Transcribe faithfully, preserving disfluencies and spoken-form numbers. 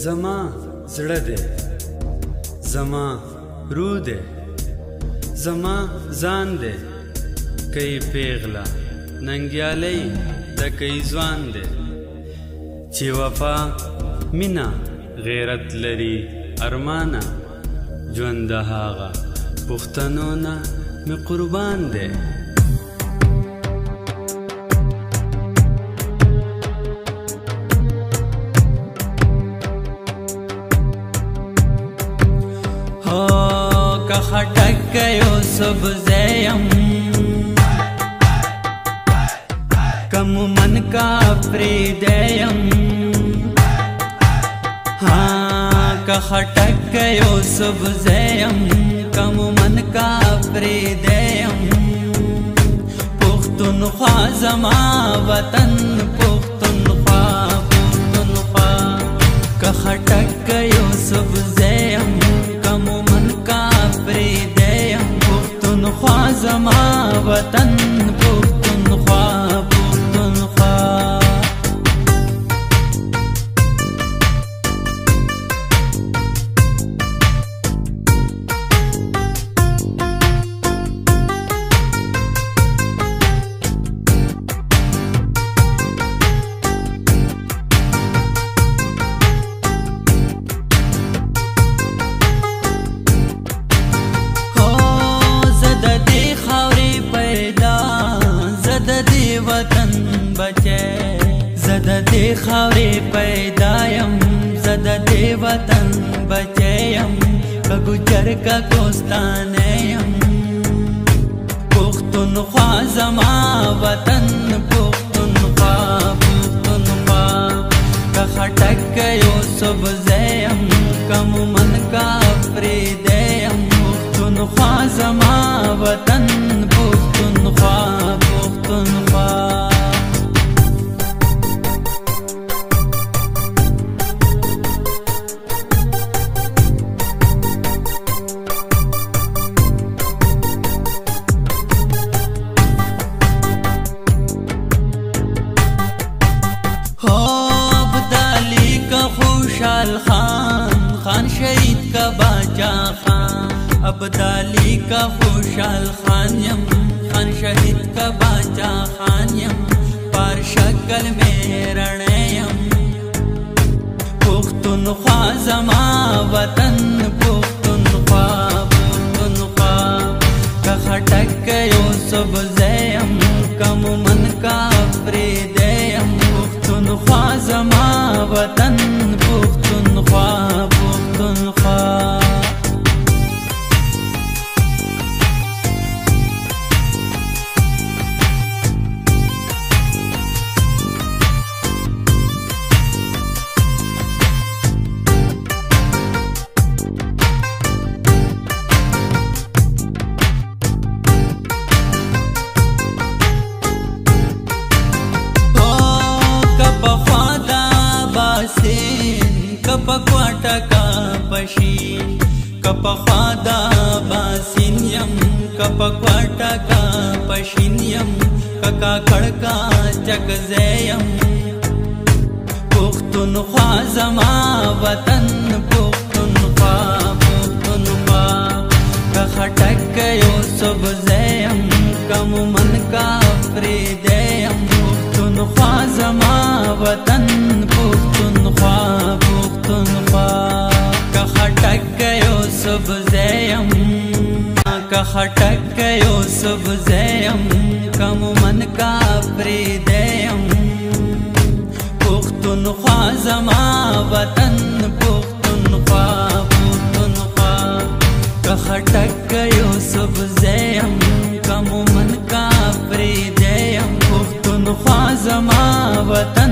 زما زړه دی، زما روح دی، زما ځان دی، کئی پیغلا ننګیالی د کئی ځوان دی، چې وفا مینا غیرت لري ارمانه، ژوند د هغه پښتنو نه مې قربان دی. که خټک یو سبزیم کم من کا پریدیم، ہاں که خټک یو سبزیم کم من کا پریدیم، پښتونخوا زما وطن پښتونخوا پښتونخوا، که خټک یو سبزیم کم من کا پریدیم، پښتونخوا زما وطن پښتونخوا پښتونخوا. زد دی خاورې پیدایم، زد دی وطن بچیم، که ګوجر که کوستانیم، پښتونخوا زما وطن پښتونخوا پښتونخوا، که خټک یو سبزیم کم من کا پریدیم، پښتونخوا زما وطن پښتونخوا پښتونخوا. خان خان شهید کا باچا خان، ابدالی کا خوشحال خان یم، خان شهید کا باچا خان یم، پار شکل میں رڼے یم، پښتونخوا زما وطن پښتونخوا پښتونخوا، که خټک یو سبزیم کم من کا پریدیم، پښتونخوا زما وطن پښتونخوا پښتونخوا. کپکواټا کا پشین کپخوا دا باسین یم، کپکواټا کا پشین یم، ککا کڑکا چک زیم، پښتونخوا زما وطن پښتونخوا پښتونخوا، که خټک یو سبزیم کم من کا پریدیم، پښتونخوا زما وطن پښتونخوا پښتونخوا، که خټک یو سبزیم که خټک یو سبزیم کم من کا پریدیم، پښتونخوا زما وطن پښتونخوا پښتونخوا، که خټک یو سبزیم کم من کا پریدیم، پښتونخوا زما وطن